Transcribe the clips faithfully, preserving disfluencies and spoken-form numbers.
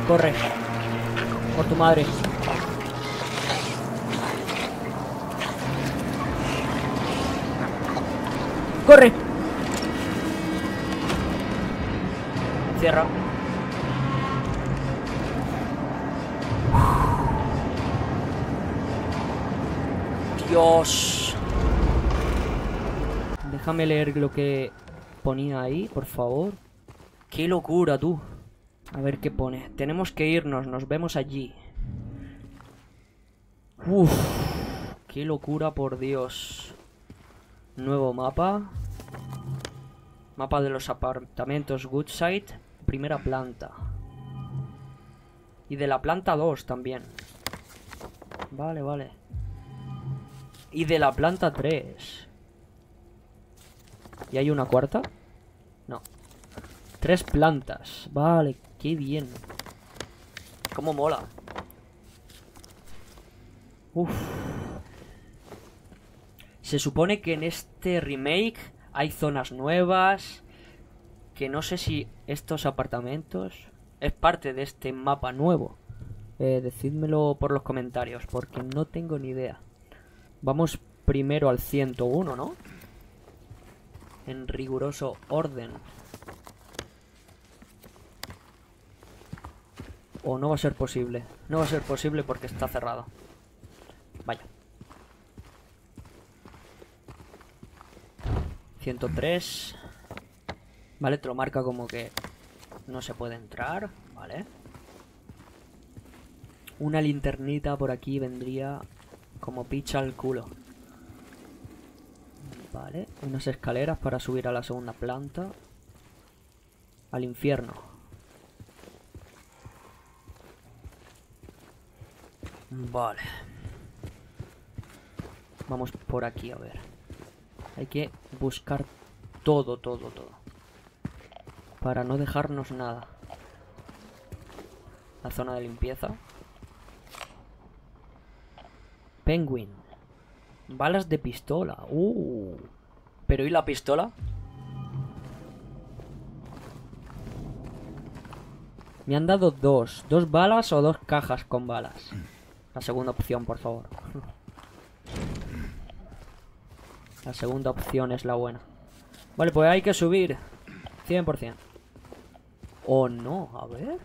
Corre. Por tu madre. ¡Corre! Cierra. Dios. Déjame leer lo que ponía ahí, por favor. ¡Qué locura, tú! A ver qué pone. Tenemos que irnos, nos vemos allí. Uff. ¡Qué locura, por Dios! Nuevo mapa. Mapa de los apartamentos Woodside. Primera planta. Y de la planta dos también. Vale, vale. Y de la planta tres. ¿Y hay una cuarta? No. Tres plantas. Vale, qué bien. Cómo mola. Uf. Se supone que en este remake hay zonas nuevas. Que no sé si estos apartamentos es parte de este mapa nuevo. Eh, decídmelo por los comentarios, porque no tengo ni idea. Vamos primero al ciento uno, ¿no? En riguroso orden. O no va a ser posible. No va a ser posible porque está cerrado. Vaya. ciento tres. Vale, te lo marca como que no se puede entrar. Vale. Una linternita por aquí vendría como picha al culo. Vale, unas escaleras para subir a la segunda planta. Al infierno. Vale. Vamos por aquí, a ver. Hay que buscar todo, todo, todo. Para no dejarnos nada. La zona de limpieza. Penguin. Balas de pistola. Uh. ¿Pero y la pistola? Me han dado dos. ¿Dos balas o dos cajas con balas? La segunda opción, por favor. La segunda opción es la buena. Vale, pues hay que subir. cien por cien. ¿O no? A ver.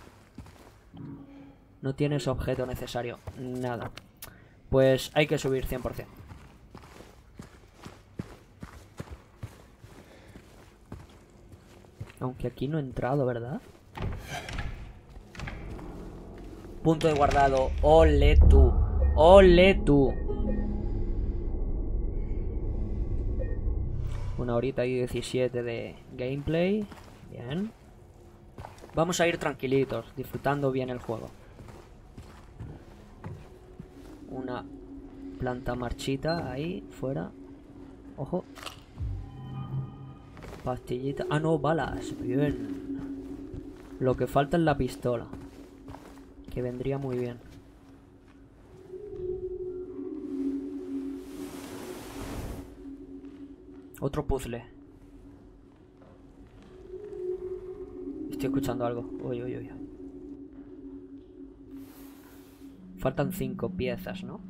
No tienes objeto necesario. Nada. Pues hay que subir cien por cien. Aunque aquí no he entrado, ¿verdad? Punto de guardado. Ole tú. Ole tú. Una horita y diecisiete de gameplay. Bien. Vamos a ir tranquilitos, disfrutando bien el juego. Una planta marchita ahí, fuera. Ojo. Pastillita. Ah, no, balas. Bien. Lo que falta es la pistola. Que vendría muy bien. Otro puzzle. Estoy escuchando algo. Uy, uy, uy. Faltan cinco piezas, ¿no?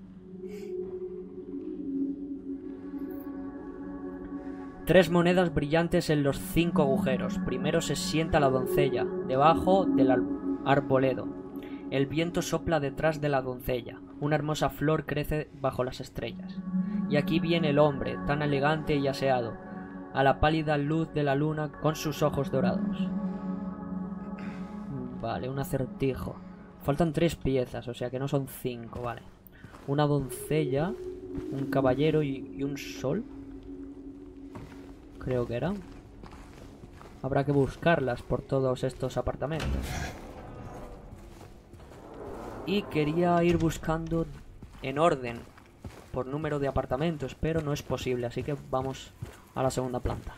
Tres monedas brillantes en los cinco agujeros. Primero se sienta la doncella, debajo del arboledo. El viento sopla detrás de la doncella. Una hermosa flor crece bajo las estrellas. Y aquí viene el hombre, tan elegante y aseado, a la pálida luz de la luna con sus ojos dorados. Vale, un acertijo. Faltan tres piezas, o sea que no son cinco, vale. Una doncella, un caballero y, y un sol. Creo que era. Habrá que buscarlas por todos estos apartamentos. Y quería ir buscando en orden por número de apartamentos, pero no es posible, así que vamos a la segunda planta.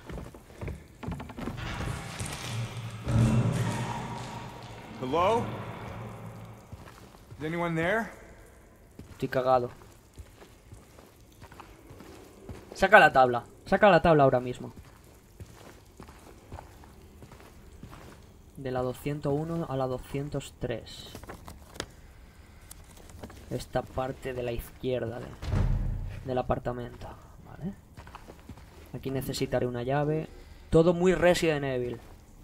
Hello? Is anyone there? Estoy cagado. Saca la tabla. Saca la tabla ahora mismo. De la doscientos uno a la doscientos tres. Esta parte de la izquierda de, del apartamento. Vale. Aquí necesitaré una llave. Todo muy Resident Evil.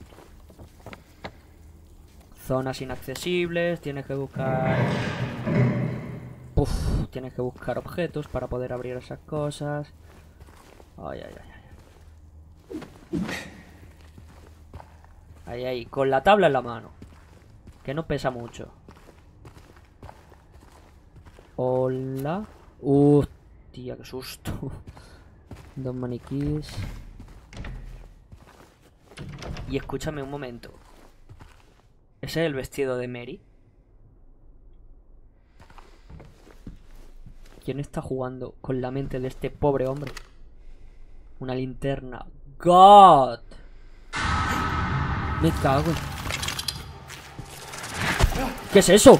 Zonas inaccesibles. Tienes que buscar... Uf, tienes que buscar objetos para poder abrir esas cosas. Ay, ay, ay. Ahí, ahí. Con la tabla en la mano. Que no pesa mucho. Hola. Hostia, qué susto. Dos maniquís. Y escúchame un momento. ¿Ese es el vestido de Mary? ¿Quién está jugando con la mente de este pobre hombre? Una linterna. God. Me cago. ¿Qué es eso?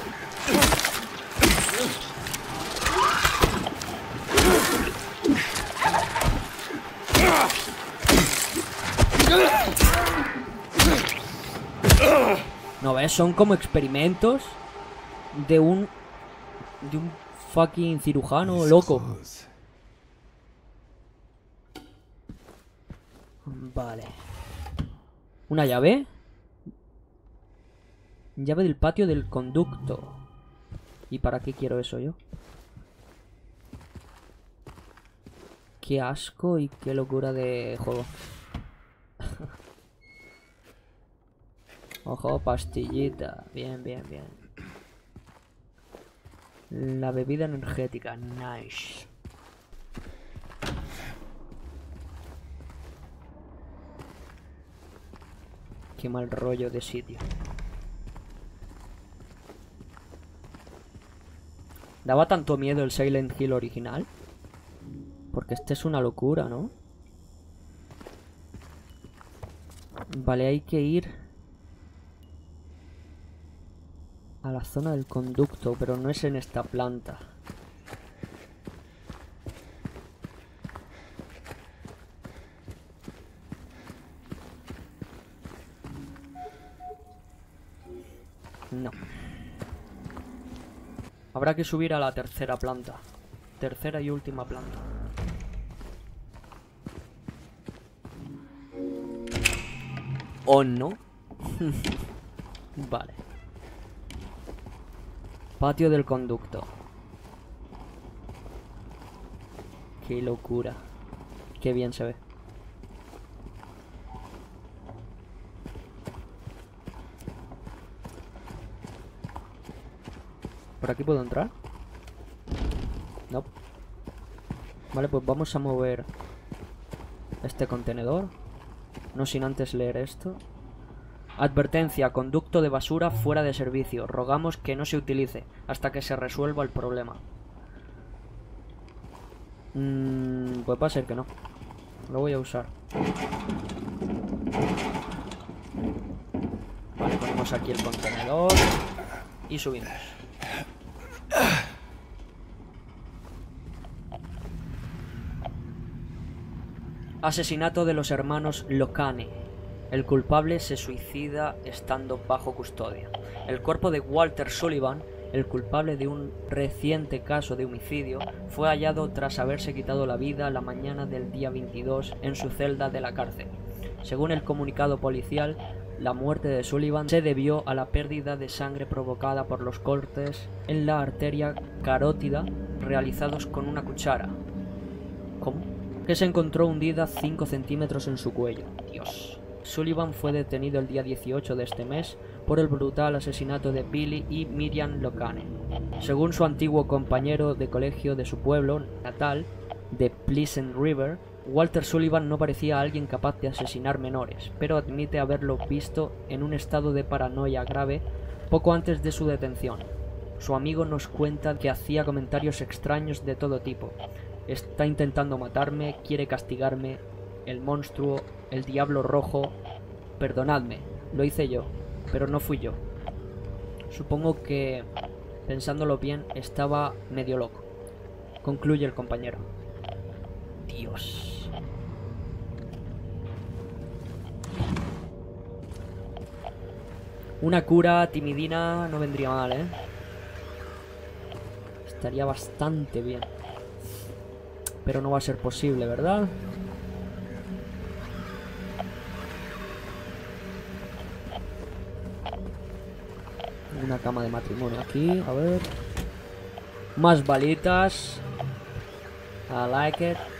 ¿No ves? Son como experimentos de un... de un fucking cirujano loco. Vale. ¿Una llave? Llave del patio del conducto. ¿Y para qué quiero eso yo? Qué asco y qué locura de juego. Ojo, pastillita. Bien, bien, bien. La bebida energética. Nice. Qué mal rollo de sitio. ¿Daba tanto miedo el Silent Hill original? Porque este es una locura, ¿no? Vale, hay que ir a la zona del conducto, pero no es en esta planta. No. Habrá que subir a la tercera planta. Tercera y última planta. ¿O no? Vale. Patio del conducto. Qué locura. Qué bien se ve. ¿Por aquí puedo entrar? No. Vale, pues vamos a mover este contenedor. No sin antes leer esto. Advertencia, conducto de basura fuera de servicio. Rogamos que no se utilice hasta que se resuelva el problema. Mm, pues va a ser que no. Lo voy a usar. Vale, ponemos aquí el contenedor y subimos. Asesinato de los hermanos Locane. El culpable se suicida estando bajo custodia. El cuerpo de Walter Sullivan, el culpable de un reciente caso de homicidio, fue hallado tras haberse quitado la vida la mañana del día veintidós en su celda de la cárcel. Según el comunicado policial, la muerte de Sullivan se debió a la pérdida de sangre provocada por los cortes en la arteria carótida realizados con una cuchara. ¿Cómo? Que se encontró hundida cinco centímetros en su cuello. Dios. Sullivan fue detenido el día dieciocho de este mes por el brutal asesinato de Billy y Miriam Locane. Según su antiguo compañero de colegio de su pueblo natal, de Pleasant River, Walter Sullivan no parecía alguien capaz de asesinar menores, pero admite haberlo visto en un estado de paranoia grave poco antes de su detención. Su amigo nos cuenta que hacía comentarios extraños de todo tipo. Está intentando matarme, quiere castigarme, el monstruo, el diablo rojo. Perdonadme, lo hice yo, pero no fui yo. Supongo que, pensándolo bien, estaba medio loco. Concluye el compañero. Dios. Una cura timidina no vendría mal, ¿eh? Estaría bastante bien. Pero no va a ser posible, ¿verdad? Una cama de matrimonio aquí, a ver. Más balitas. I like it.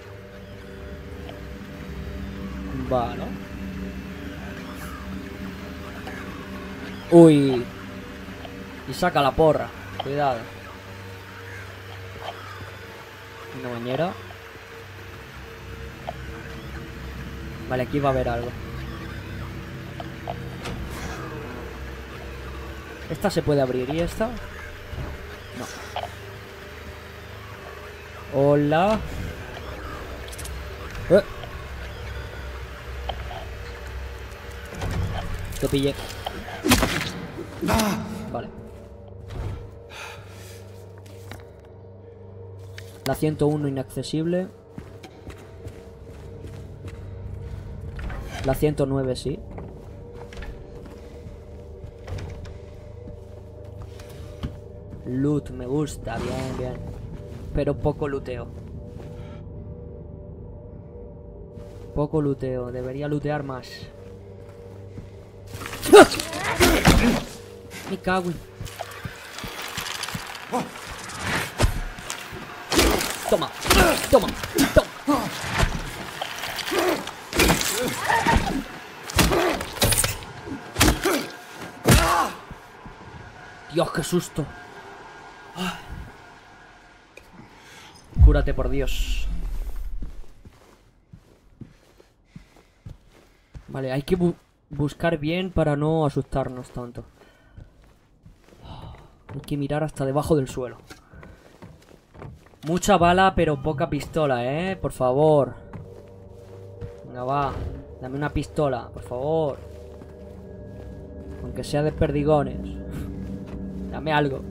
Vale. Uy. Y saca la porra. Cuidado. Una bañera. Vale, aquí va a haber algo. ¿Esta se puede abrir? ¿Y esta? No. Hola. Eh. Te pillé. Vale. La ciento uno inaccesible. La ciento nueve sí. Loot, me gusta, bien, bien. Pero poco looteo. Poco looteo, debería lootear más. Me cago en... Toma, toma, toma. Dios, qué susto. Cúrate, por Dios. Vale, hay que bu buscar bien para no asustarnos tanto. Hay que mirar hasta debajo del suelo. Mucha bala, pero poca pistola, ¿eh? Por favor. Venga, va. Dame una pistola, por favor. Aunque sea de perdigones. Dame algo.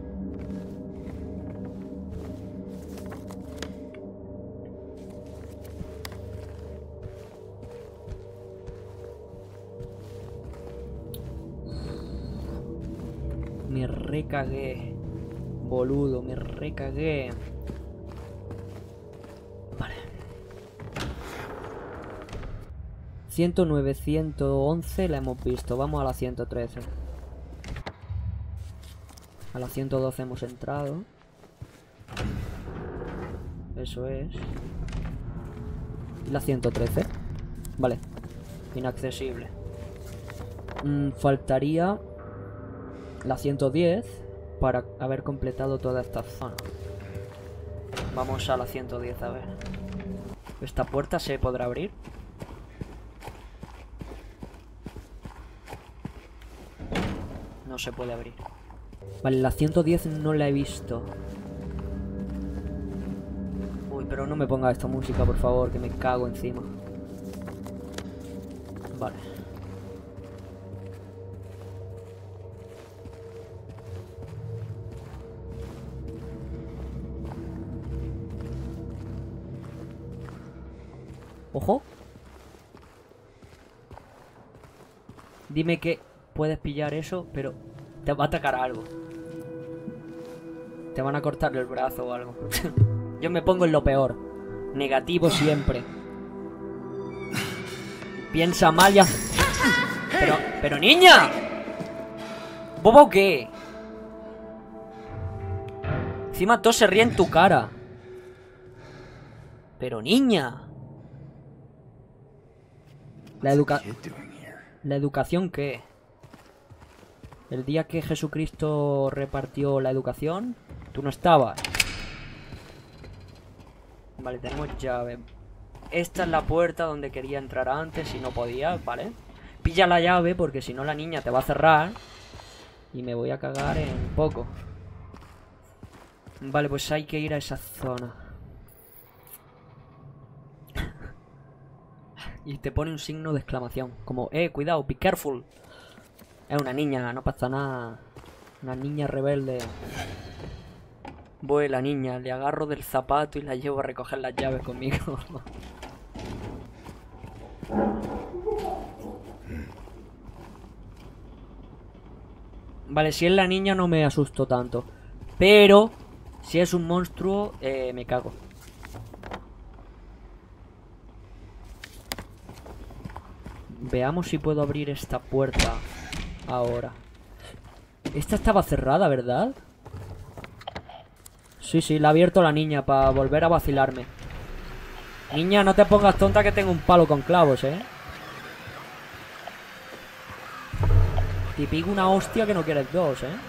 Me recagué. Boludo, me recagué. Vale. ciento nueve, ciento once la hemos visto. Vamos a la ciento trece. A la ciento doce hemos entrado. Eso es. Y la ciento trece. Vale. Inaccesible. Mm, faltaría la ciento diez para haber completado toda esta zona. Vamos a la ciento diez a ver. ¿Esta puerta se podrá abrir? No se puede abrir. Vale, la ciento diez no la he visto. Uy, pero no me ponga esta música, por favor, que me cago encima. Vale. Ojo. Dime que puedes pillar eso, pero te va a atacar algo. Te van a cortar el brazo o algo. Yo me pongo en lo peor. Negativo siempre. Piensa mal ya. Pero, pero niña. ¿Bobo qué? Encima todo se ríe en tu cara. Pero niña. La educa... ¿La educación qué? El día que Jesucristo repartió la educación, tú no estabas. Vale, tenemos llave. Esta es la puerta donde quería entrar antes y no podía, ¿vale? Pilla la llave porque si no la niña te va a cerrar y me voy a cagar en poco. Vale, pues hay que ir a esa zona. Y te pone un signo de exclamación. Como, eh, cuidado, be careful. Es una niña, no pasa nada. Una niña rebelde. Voy la niña, le agarro del zapato y la llevo a recoger las llaves conmigo. Vale, si es la niña no me asusto tanto. Pero si es un monstruo, eh, me cago. Veamos si puedo abrir esta puerta ahora. Esta estaba cerrada, ¿verdad? Sí, sí, la ha abierto la niña para volver a vacilarme. Niña, no te pongas tonta que tengo un palo con clavos, ¿eh? Te pico una hostia que no quieres dos, ¿eh?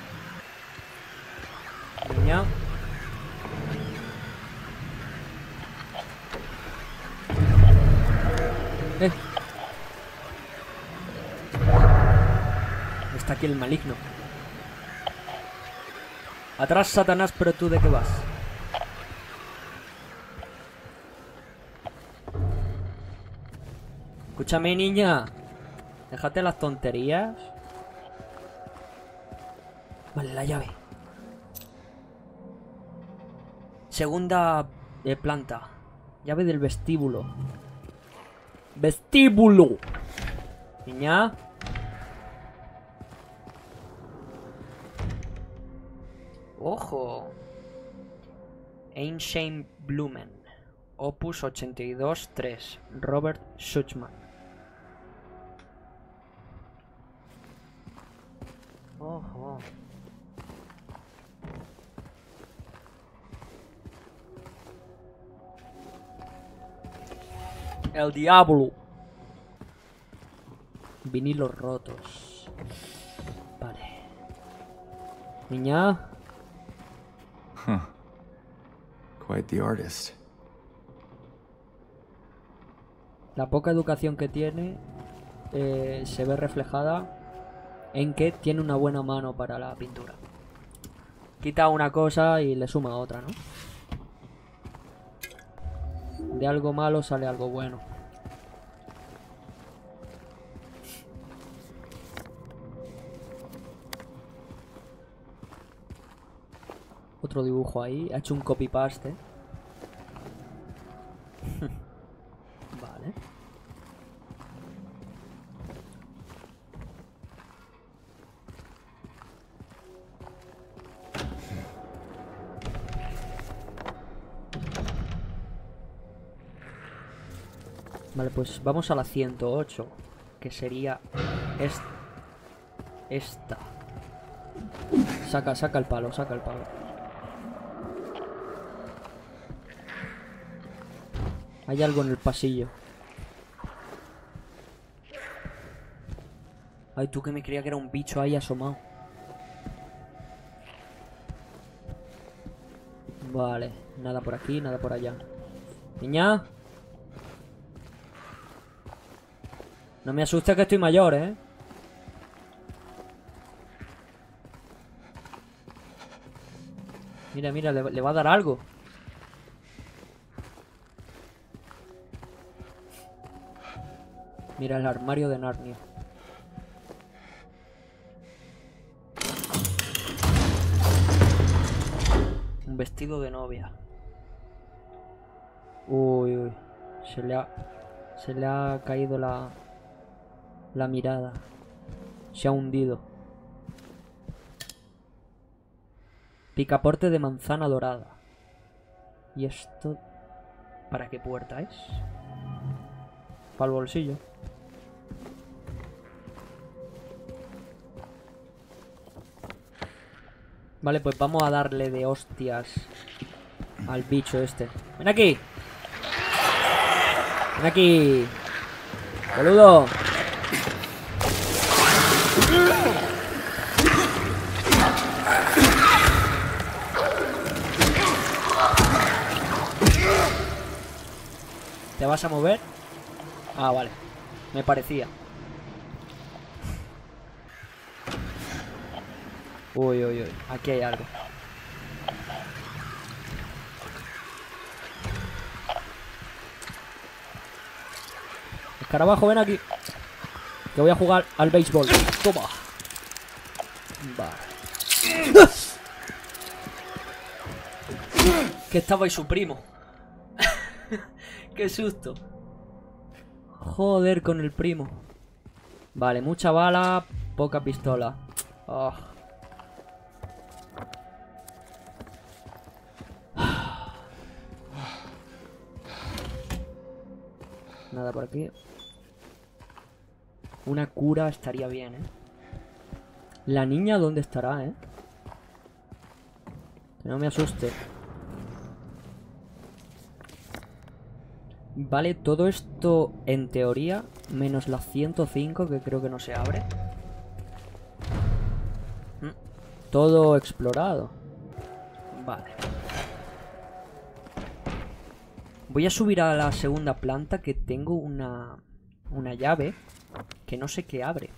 Niña. Eh. Está aquí el maligno. Atrás, Satanás, pero tú ¿de qué vas? Escúchame, niña. Déjate las tonterías. Vale, la llave. Segunda eh, planta. Llave del vestíbulo. Vestíbulo. Niña. Ojo. Ancient Blumen. Opus ochenta y dos tres. Robert Schutzmann. Ojo. El diablo. Vinilos rotos. Vale. Niña. Huh. Quite the artist. La poca educación que tiene eh, se ve reflejada en que tiene una buena mano para la pintura. Quita una cosa y le suma otra, ¿no? De algo malo sale algo bueno. Otro dibujo ahí. Ha hecho un copy-paste. Vale. Vale, pues vamos a la ciento ocho. Que sería es- esta. Saca, saca el palo, saca el palo. Hay algo en el pasillo. Ay, tú que me creía que era un bicho ahí asomado. Vale, nada por aquí, nada por allá. Niña. No me asustes que estoy mayor, ¿eh? Mira, mira, le, le va a dar algo. Mira el armario de Narnia. Un vestido de novia. Uy, uy. Se le ha... Se le ha caído la... La mirada. Se ha hundido. Picaporte de manzana dorada. ¿Y esto? ¿Para qué puerta es? Para el bolsillo. Vale, pues vamos a darle de hostias al bicho este. ¡Ven aquí! ¡Ven aquí! ¡Boludo! ¿Te vas a mover? Ah, vale. Me parecía. Uy, uy, uy. Aquí hay algo. Escarabajo, ven aquí. Que voy a jugar al béisbol. Toma. Vale. Que estaba ahí su primo. Qué susto. Joder con el primo. Vale, mucha bala, poca pistola. Oh. Nada por aquí. Una cura estaría bien, ¿eh? La niña, ¿dónde estará, eh? Que no me asuste. Vale, todo esto en teoría, menos la ciento cinco, que creo que no se abre. Mm, Todo explorado. Vale. Voy a subir a la segunda planta, que tengo una, una llave que no sé qué abre.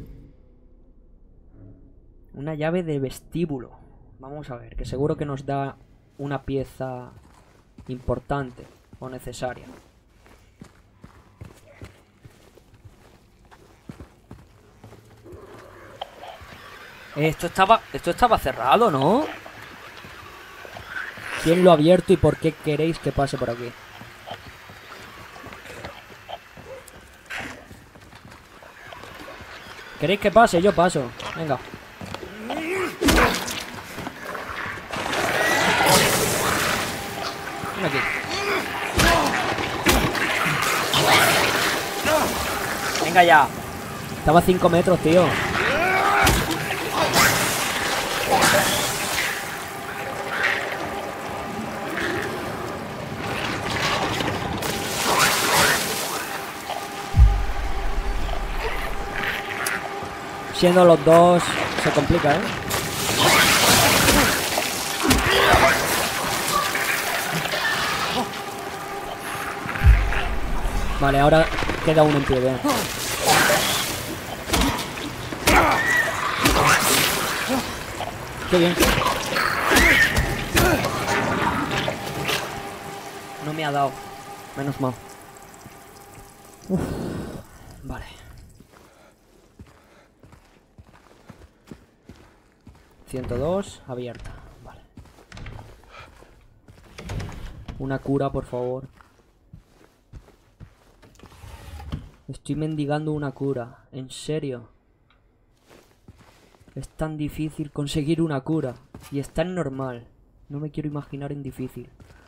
Una llave de vestíbulo. Vamos a ver, que seguro que nos da una pieza importante o necesaria. Esto estaba, esto estaba cerrado, ¿no? ¿Quién lo ha abierto y por qué queréis que pase por aquí? ¿Queréis que pase? Yo paso. Venga. Ven aquí. Venga ya. Estaba a cinco metros, tío. Siendo los dos se complica, ¿eh? Vale, ahora queda uno en pie, bien. Qué bien. No me ha dado. Menos mal. Uf. Vale. ciento dos, abierta. Vale. Una cura, por favor. Estoy mendigando una cura. ¿En serio? Es tan difícil conseguir una cura. Y es tan normal. No me quiero imaginar en difícil.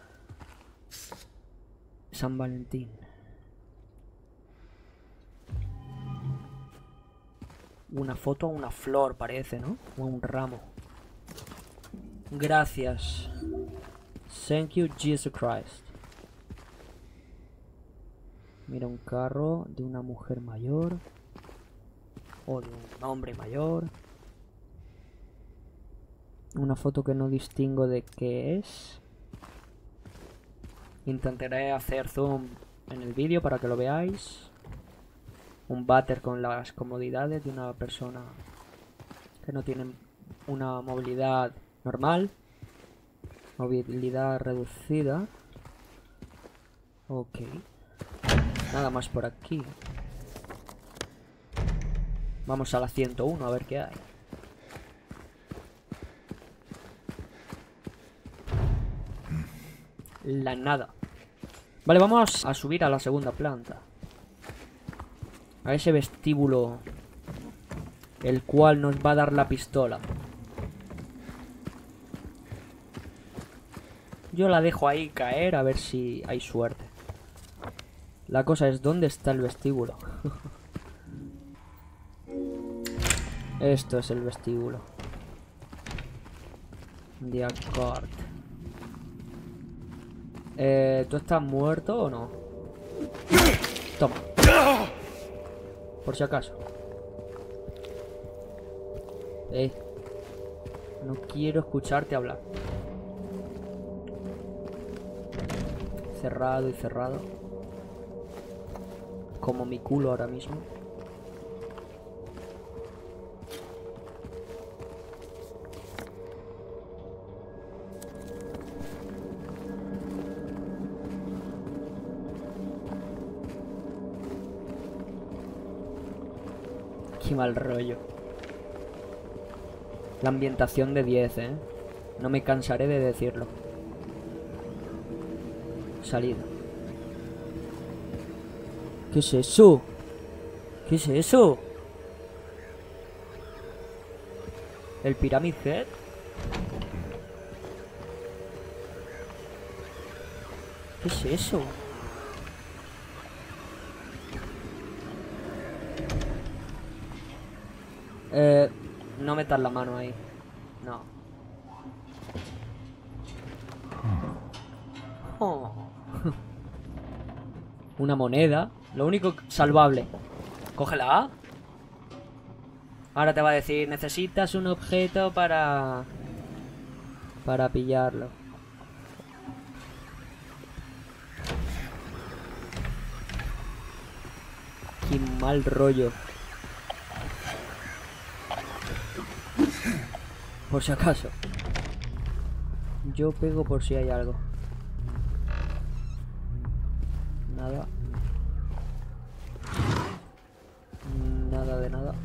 San Valentín. Una foto a una flor, parece, ¿no? O a un ramo. Gracias. Thank you, Jesus Christ. Mira, un carro de una mujer mayor. O de un hombre mayor. Una foto que no distingo de qué es. Intentaré hacer zoom en el vídeo para que lo veáis. Un váter con las comodidades de una persona que no tiene una movilidad normal. Movilidad reducida. Ok. Nada más por aquí. Vamos a la ciento uno a ver qué hay. La nada. Vale, vamos a subir a la segunda planta. A ese vestíbulo, el cual nos va a dar la pistola. Yo la dejo ahí caer a ver si hay suerte. La cosa es, ¿dónde está el vestíbulo? Esto es el vestíbulo. De acord. Eh, ¿tú estás muerto o no? Toma. Por si acaso. Eh. No quiero escucharte hablar. Cerrado y cerrado. Como mi culo ahora mismo. Qué mal rollo. La ambientación de diez, ¿eh? No me cansaré de decirlo. Salida. ¿Qué es eso? ¿Qué es eso? ¿El Pyramid Head? ¿Qué es eso? Eh, no metas la mano ahí. No. Oh. Una moneda. Lo único salvable. Cógela. Ahora te va a decir, necesitas un objeto para... Para pillarlo. Qué mal rollo. Por si acaso. Yo pego por si hay algo. Nada. Nada de nada.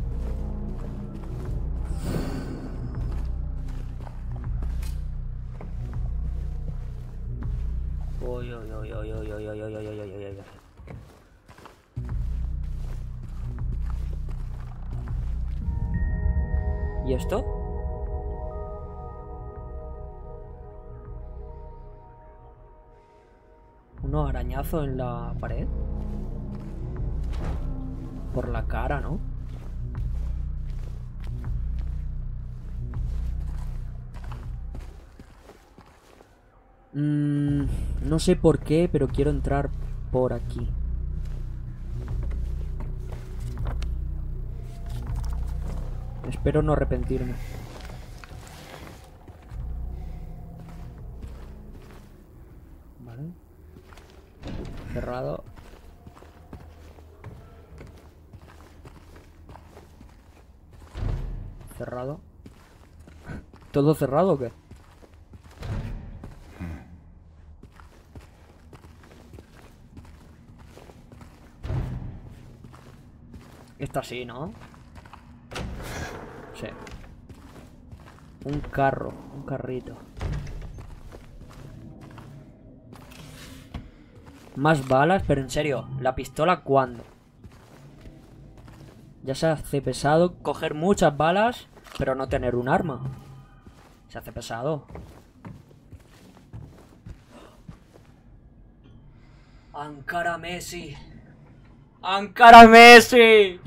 Uy, uy, uy, uy, uy, uy, uy, uy, uy, uy, uy, uy. ¿Y esto? Unos arañazos en la pared. Por la cara, ¿no? Mm, no sé por qué, pero quiero entrar por aquí. Espero no arrepentirme. Vale. Cerrado. Cerrado. ¿Todo cerrado o qué? Esta sí, ¿no? Sí. Un carro, un carrito. Más balas, pero en serio, ¿la pistola cuándo? Ya se hace pesado coger muchas balas, pero no tener un arma. Se hace pesado. Ankara Messi. Ankara Messi.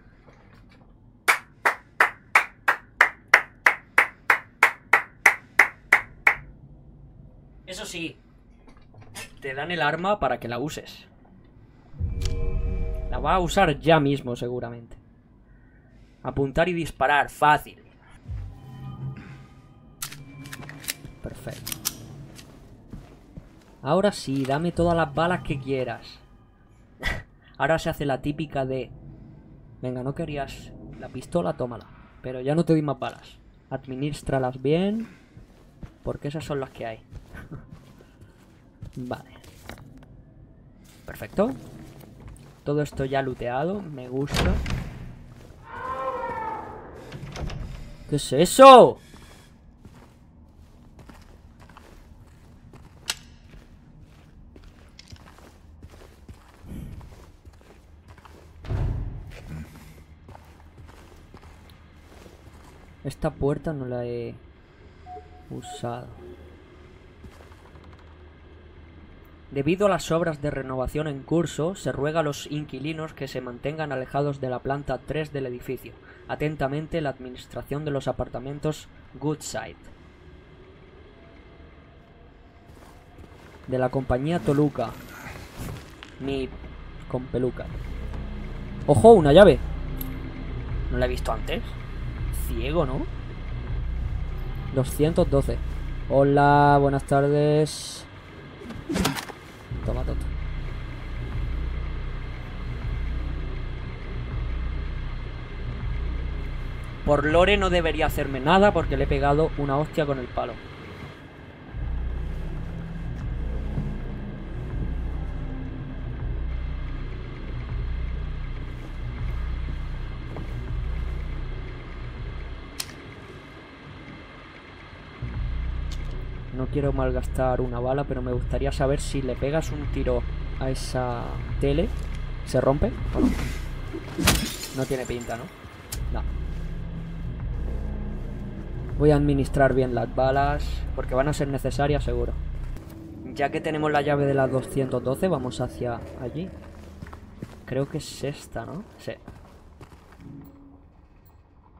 Eso sí, te dan el arma para que la uses. La va a usar ya mismo, seguramente. Apuntar y disparar, fácil. Perfecto. Ahora sí, dame todas las balas que quieras. Ahora se hace la típica de... Venga, no querías la pistola, tómala. Pero ya no te doy más balas. Administralas bien, porque esas son las que hay. Vale. Perfecto. Todo esto ya looteado, me gusta. ¿Qué es eso? Esta puerta no la he usado. Debido a las obras de renovación en curso, se ruega a los inquilinos que se mantengan alejados de la planta tres del edificio. Atentamente, la administración de los apartamentos Goodside. De la compañía Toluca. Mi con peluca. ¡Ojo! Una llave. ¿No la he visto antes? Ciego, ¿no? doscientos doce. Hola, buenas tardes. Toma, toto. Por lore no debería hacerme nada porque le he pegado una hostia con el palo. No quiero malgastar una bala, pero me gustaría saber si le pegas un tiro a esa tele, ¿se rompe o no? No tiene pinta, ¿no? No. Voy a administrar bien las balas, porque van a ser necesarias seguro. Ya que tenemos la llave de las doscientos doce, vamos hacia allí. Creo que es esta, ¿no? Sí.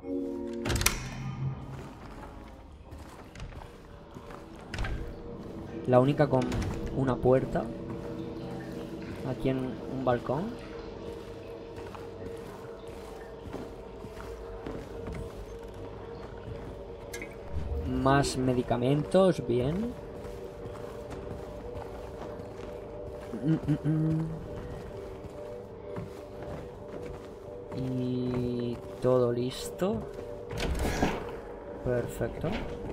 La única con una puerta. Aquí en un balcón. Más medicamentos, bien. Mm, mm, mm. Y todo listo. Perfecto.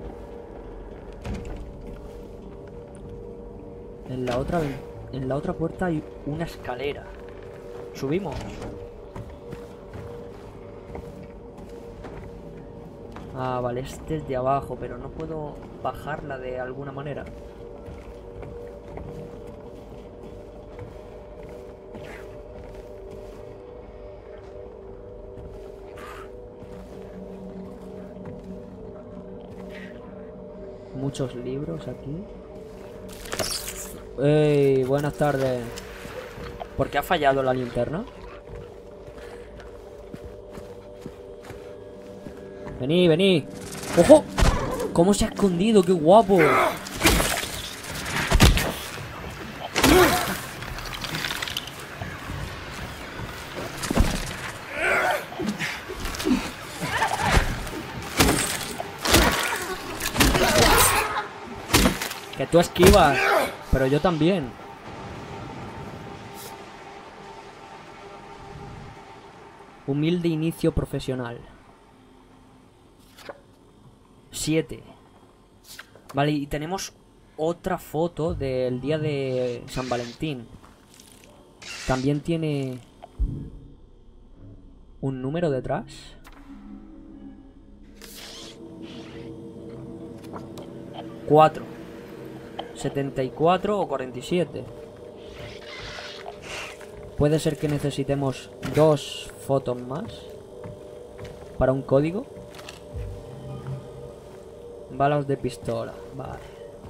En la otra en la otra puerta hay una escalera. Subimos. Ah, vale, este es de abajo, pero no puedo bajarla de alguna manera. Muchos libros aquí. ¡Ey! Buenas tardes. ¿Por qué ha fallado la linterna? Vení, vení. ¡Ojo! ¿Cómo se ha escondido? ¡Qué guapo! Que tú esquivas, pero yo también. Humilde inicio profesional. Siete. Vale, y tenemos otra foto del día de San Valentín. También tiene un número detrás. Cuatro. setenta y cuatro o cuarenta y siete. Puede ser que necesitemos dos fotos más para un código. Balas de pistola, vale.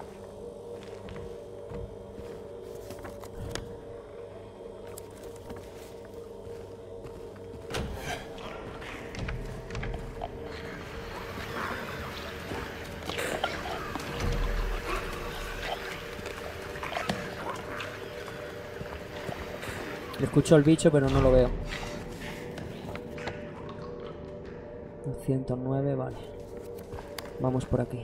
Escucho el bicho, pero no lo veo. ciento nueve, vale. Vamos por aquí.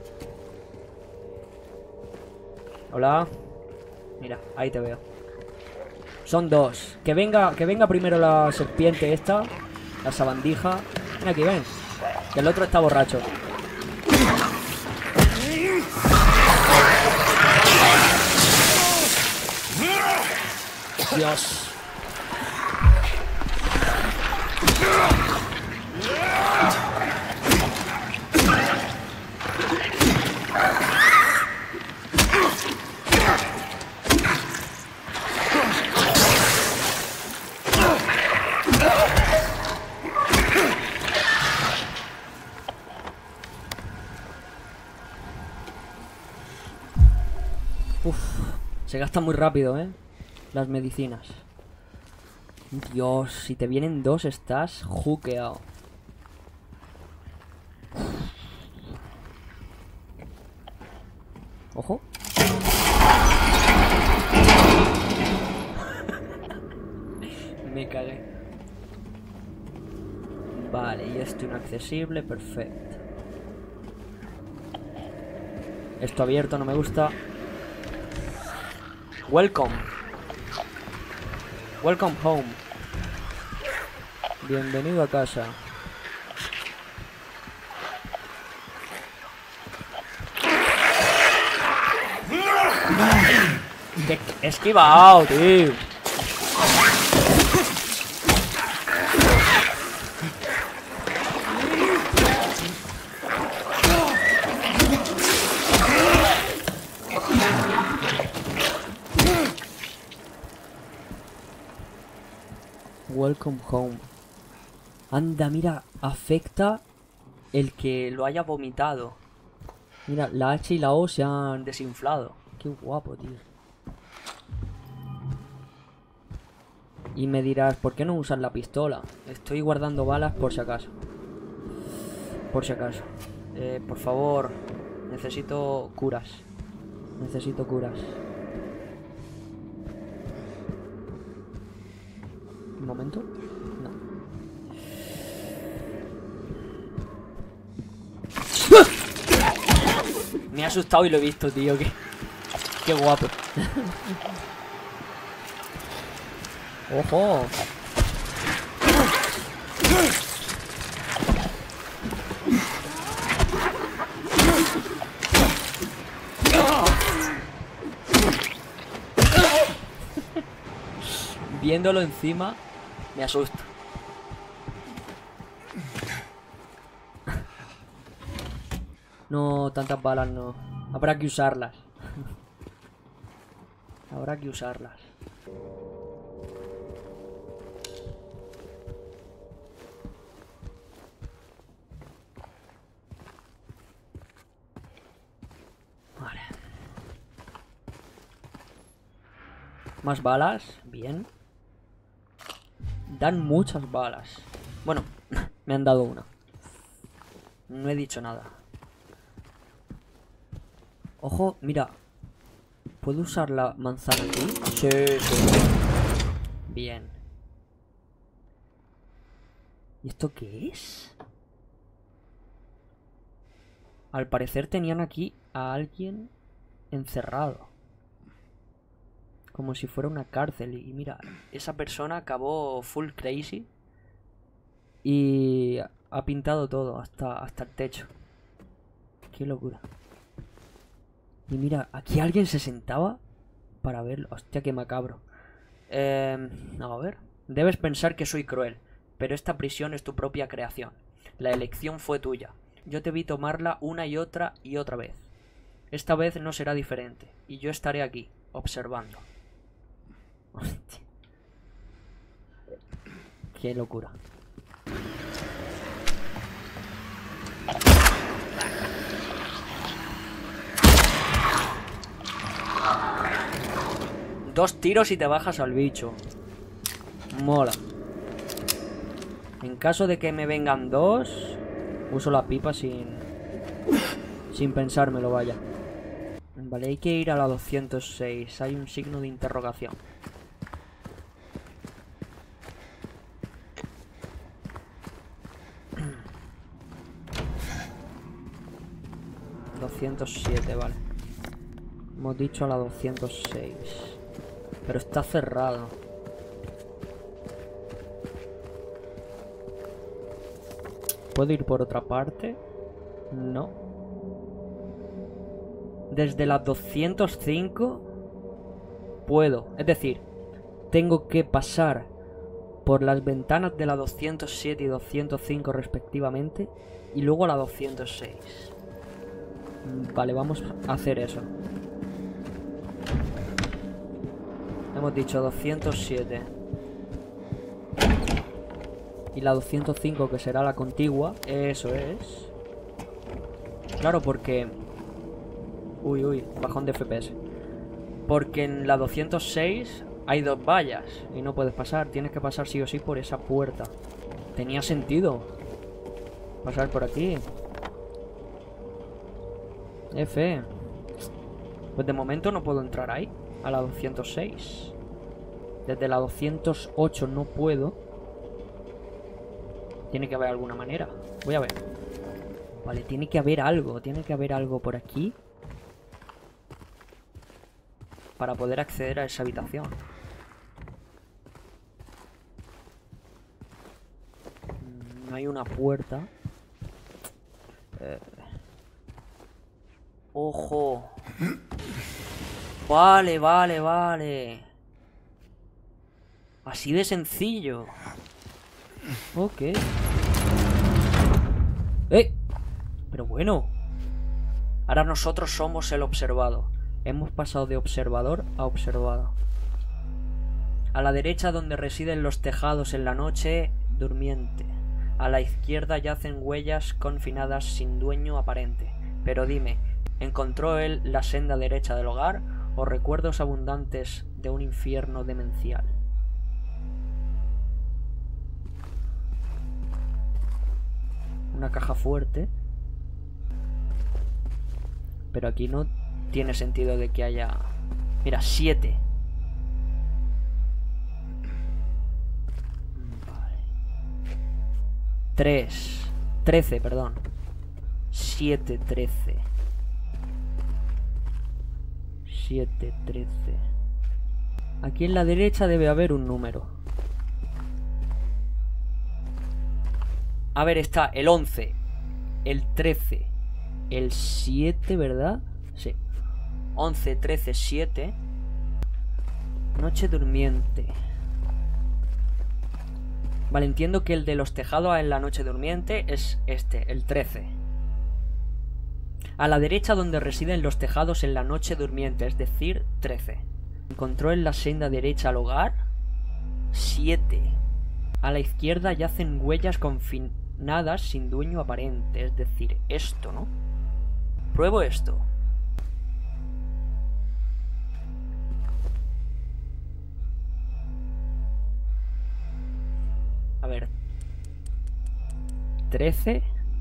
Hola. Mira, ahí te veo. Son dos. Que venga, que venga primero la serpiente esta. La sabandija. Ven aquí, ven. Que el otro está borracho. Dios. Uf, se gasta muy rápido, ¿eh? Las medicinas. Dios, si te vienen dos estás juqueado. Ojo. Me cagué. Vale, y esto inaccesible, perfecto. Esto abierto no me gusta. Welcome. Welcome home. Bienvenido a casa. Te he esquivado, tío. Welcome home. Anda, mira, afecta el que lo haya vomitado. Mira, la H y la O se han desinflado. Qué guapo, tío. Y me dirás, ¿por qué no usas la pistola? Estoy guardando balas por si acaso. Por si acaso. Eh, por favor, necesito curas. Necesito curas. Un momento. No. Me ha asustado y lo he visto, tío. Qué, qué guapo. ¡Ojo! Viéndolo encima, me asusto. No, tantas balas no. Habrá que usarlas. Habrá que usarlas. Vale. Más balas, bien. Dan muchas balas. Bueno, me han dado una. No he dicho nada. Ojo, mira. ¿Puedo usar la manzana aquí? Sí, sí. Bien. ¿Y esto qué es? Al parecer tenían aquí a alguien encerrado. Como si fuera una cárcel. Y mira, esa persona acabó full crazy. Y ha pintado todo, hasta, hasta el techo. Qué locura. Y mira, aquí alguien se sentaba para verlo. Hostia, qué macabro. Eh, a ver. Debes pensar que soy cruel, pero esta prisión es tu propia creación. La elección fue tuya. Yo te vi tomarla una y otra y otra vez. Esta vez no será diferente, y yo estaré aquí, observando. Hostia. Qué locura. Dos tiros y te bajas al bicho. Mola. En caso de que me vengan dos, uso la pipa sin sin pensármelo, vaya. Vale, hay que ir a la doscientos seis. Hay un signo de interrogación. doscientos siete, vale. Hemos dicho a la doscientos seis. Pero está cerrado. ¿Puedo ir por otra parte? No. Desde la doscientos cinco puedo. Es decir, tengo que pasar por las ventanas de la doscientos siete y doscientos cinco respectivamente. Y luego a la doscientos seis. Vale, vamos a hacer eso. Hemos dicho doscientos siete. Y la doscientos cinco, que será la contigua. Eso es. Claro, porque... Uy, uy, bajón de F P S. Porque en la doscientos seis hay dos vallas y no puedes pasar. Tienes que pasar sí o sí por esa puerta. Tenía sentido pasar por aquí. F. Pues de momento no puedo entrar ahí. A la doscientos seis. Desde la doscientos ocho no puedo. Tiene que haber alguna manera. Voy a ver. Vale, tiene que haber algo. Tiene que haber algo por aquí para poder acceder a esa habitación. No hay una puerta. Eh... Ojo. Vale, vale, vale. Así de sencillo. Ok. ¡Eh! Pero bueno. Ahora nosotros somos el observado. Hemos pasado de observador a observado. A la derecha, donde residen los tejados en la noche durmiente. A la izquierda yacen huellas confinadas sin dueño aparente. Pero dime, ¿encontró él la senda derecha del hogar o recuerdos abundantes de un infierno demencial? Una caja fuerte. Pero aquí no tiene sentido de que haya... Mira, siete. Vale. tres. trece, perdón. siete, trece. siete, trece. Aquí en la derecha debe haber un número. A ver, está el once, el trece, el siete, ¿verdad? Sí. once, trece, siete. Noche durmiente. Vale, entiendo que el de los tejados en la noche durmiente es este, el trece. A la derecha donde residen los tejados en la noche durmiente, es decir, trece. Encontró en la senda derecha al hogar, siete. A la izquierda yacen huellas confinadas sin dueño aparente, es decir, esto, ¿no? Pruebo esto. A ver. trece.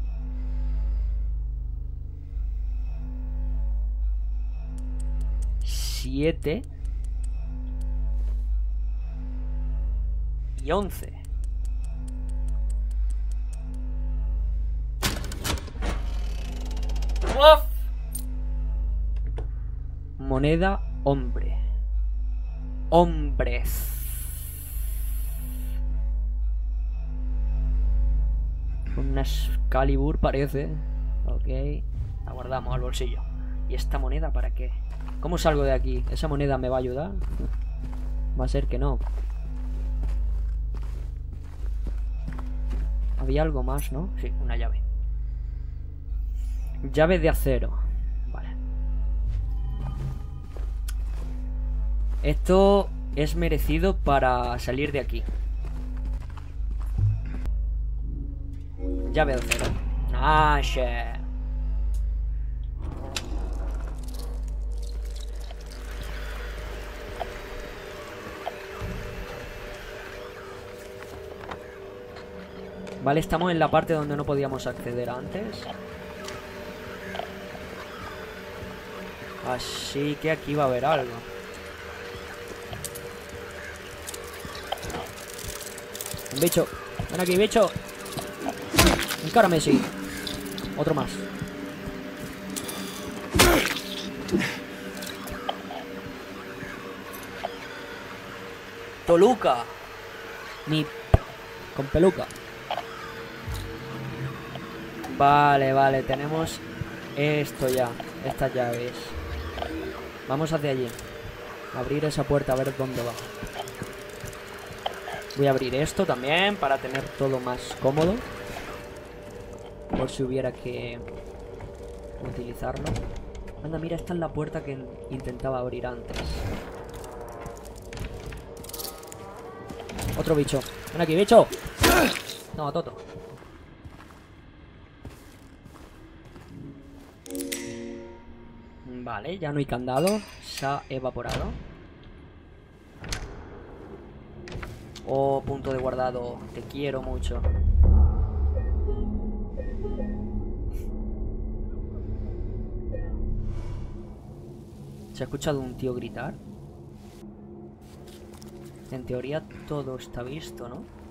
siete. Y once. ¡Uf! Moneda hombre. Hombres. Una Excalibur parece. Ok. La guardamos al bolsillo. ¿Y esta moneda para qué? ¿Cómo salgo de aquí? ¿Esa moneda me va a ayudar? Va a ser que no. Había algo más, ¿no? Sí, una llave. Llave de acero. Vale. Esto es merecido para salir de aquí. Llave de acero. Nice. Vale, estamos en la parte donde no podíamos acceder antes. Así que aquí va a haber algo. Un bicho. Ven aquí, bicho. Encárame, sí. Otro más. Toluca. Ni con peluca. Vale, vale, tenemos esto ya, estas llaves. Vamos hacia allí. Abrir esa puerta a ver dónde va. Voy a abrir esto también para tener todo más cómodo. Por si hubiera que utilizarlo. Anda, mira, esta es la puerta que intentaba abrir antes. Otro bicho. Ven aquí, bicho. No, Toto. Vale, ya no hay candado. Se ha evaporado. Oh, punto de guardado. Te quiero mucho. ¿Se ha escuchado un tío gritar? En teoría todo está visto, ¿no?